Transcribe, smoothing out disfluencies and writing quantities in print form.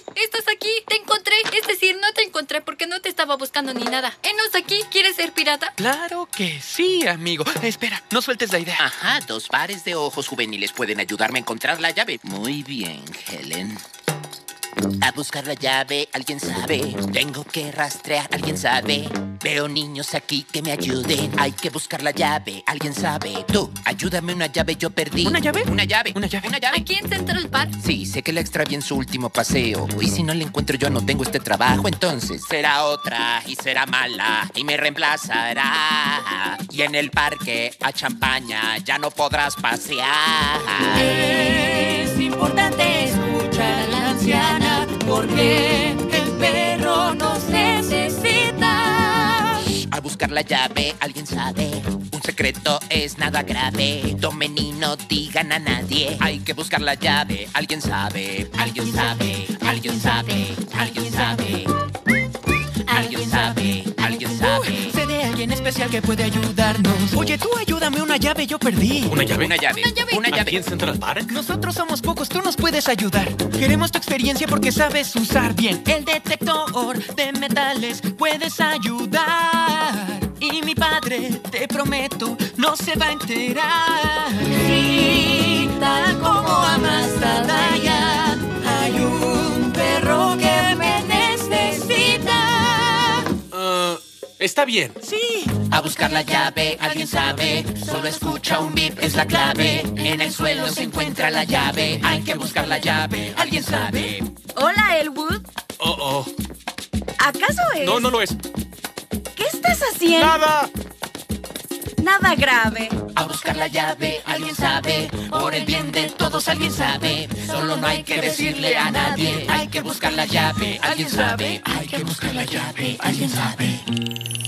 Estás aquí, te encontré. Es decir, no te encontré porque no te estaba buscando ni nada. Enos aquí, ¿quieres ser pirata? Claro que sí, amigo. Espera, no sueltes la idea. Ajá, 2 pares de ojos juveniles pueden ayudarme a encontrar la llave. Muy bien, Helen. A buscar la llave, ¿alguien sabe? Tengo que rastrear, ¿alguien sabe? Veo niños aquí que me ayuden. Hay que buscar la llave, ¿alguien sabe? Tú, ayúdame una llave, yo perdí. ¿Una llave? Una llave. ¿Una llave? Una llave. ¿Aquí en Central Park? Sí, sé que la extravié en su último paseo. Y si no la encuentro yo no tengo este trabajo. Entonces será otra y será mala y me reemplazará. Y en el parque a champaña ya no podrás pasear. Es importante escuchar a la anciana porque el perro nos necesita. A buscar la llave, ¿alguien sabe? Un secreto es nada grave. Tomen y no digan a nadie. Hay que buscar la llave, ¿alguien sabe? ¿Alguien sabe? ¿Alguien sabe? ¿Alguien sabe? ¿Alguien sabe? ¿Alguien sabe? Sé de alguien especial que puede ayudarnos. Oye, tú ayúdame, una llave yo perdí. ¿Una llave? Una llave. Una llave. Una ¿Aquí llave. en Central Park? Nosotros somos pocos, tú nos puedes ayudar. Queremos tu experiencia porque sabes usar bien el detector de metales. Puedes ayudar. Y mi padre, te prometo, no se va a enterar. Sí, tal como amas a Diane, hay un perro que me necesita. Está bien. Sí. A buscar la llave, ¿alguien sabe? Solo escucha un bip, es la clave. En el suelo se encuentra la llave. Hay que buscar la llave, ¿alguien sabe? Hola, Elwood. Oh. ¿Acaso es? No, no lo es. ¿Qué estás haciendo? ¡Nada! Nada grave. A buscar la llave, ¿alguien sabe? Por el bien de todos, ¿alguien sabe? Solo no hay que decirle a nadie. Hay que buscar la llave, ¿alguien sabe? Hay que buscar la llave, ¿alguien sabe?